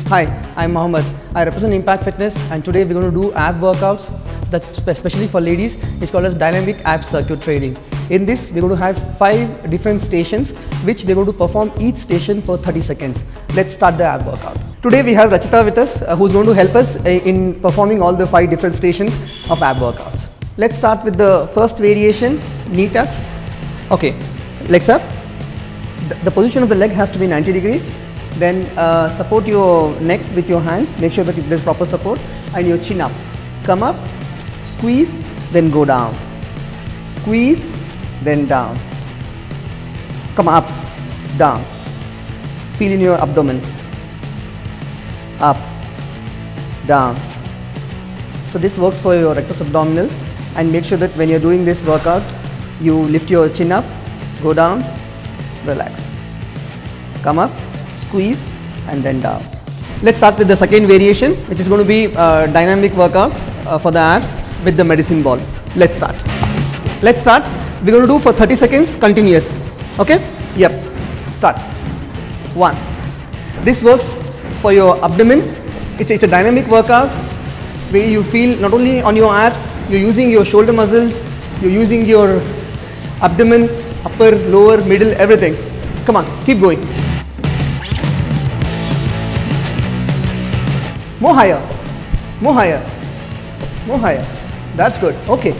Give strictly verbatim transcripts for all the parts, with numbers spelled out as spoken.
Hi, I'm Mohammed. I represent Impact Fitness and today we're going to do ab workouts that's especially for ladies. It's called as dynamic ab circuit training. In this, we're going to have five different stations which we're going to perform each station for thirty seconds. Let's start the ab workout. Today we have Rachita with us uh, who's going to help us uh, in performing all the five different stations of ab workouts. Let's start with the first variation, knee tucks. Okay, legs up. The, the position of the leg has to be ninety degrees. Then uh, support your neck with your hands, make sure that there's proper support, and your chin up. Come up, squeeze, then go down. Squeeze, then down. Come up, down. Feel in your abdomen. Up, down. So this works for your rectus abdominal, and make sure that when you're doing this workout, you lift your chin up, go down, relax. Come up, squeeze, and then down. Let's start with the second variation, which is going to be a dynamic workout uh, for the abs with the medicine ball. Let's start. Let's start. We're going to do for thirty seconds continuous. Okay? Yep. Start. One. This works for your abdomen. It's, it's a dynamic workout where you feel not only on your abs, you're using your shoulder muscles, you're using your abdomen, upper, lower, middle, everything. Come on, keep going. More higher, more higher, more higher. That's good. Okay.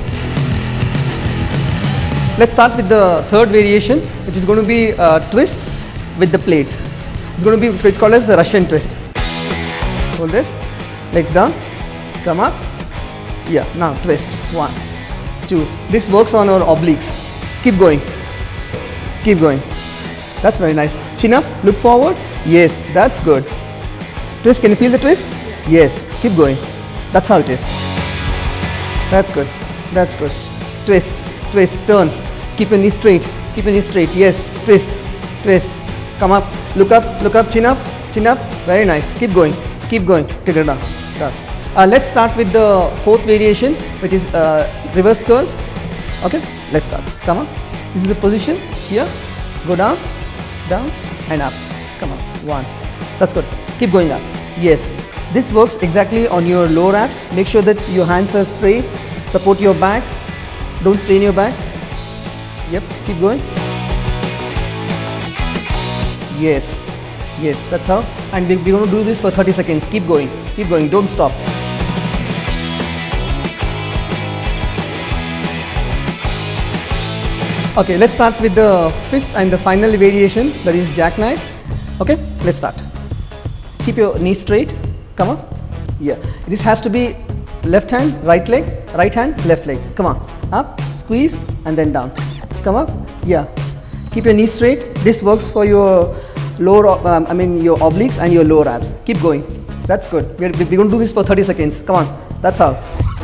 Let's start with the third variation, which is going to be a twist with the plates. It's going to be, it's called as the Russian twist. Hold this, legs down, come up. Yeah, now twist. One, two. This works on our obliques. Keep going. Keep going. That's very nice. Chin up, look forward. Yes, that's good. Twist, can you feel the twist? Yes, keep going. That's how it is. That's good. That's good. Twist, twist, turn. Keep your knee straight. Keep your knee straight. Yes, twist, twist. Come up, look up, look up, chin up, chin up. Very nice. Keep going. Keep going. Get it down. Uh, let's start with the fourth variation, which is uh, reverse curls. Okay, let's start. Come on. This is the position. Here. Go down, down, and up. Come on. One. That's good. Keep going up. Yes. This works exactly on your lower abs. Make sure that your hands are straight. Support your back. Don't strain your back. Yep, keep going. Yes, yes, that's how. And we're going to do this for thirty seconds. Keep going, keep going, don't stop. Okay, let's start with the fifth and the final variation, that is jackknife. Okay, let's start. Keep your knees straight. Come on. Yeah. This has to be left hand, right leg, right hand, left leg. Come on. Up, squeeze, and then down. Come up. Yeah. Keep your knees straight. This works for your lower, um, I mean your obliques and your lower abs. Keep going. That's good. We're, we're going to do this for thirty seconds. Come on. That's how.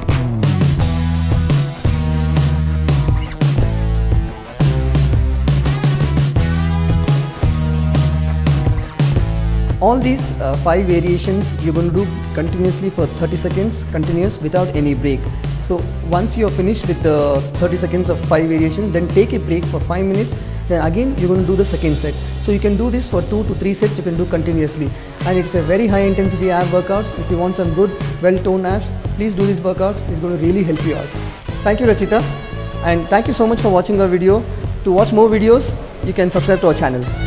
All these uh, five variations you're going to do continuously for thirty seconds, continuous without any break. So once you're finished with the thirty seconds of five variations, then take a break for five minutes. Then again you're going to do the second set. So you can do this for two to three sets. You can do continuously, and it's a very high intensity ab workouts. If you want some good, well-toned abs, please do this workout. It's going to really help you out. Thank you, Rachita, and thank you so much for watching our video. To watch more videos, you can subscribe to our channel.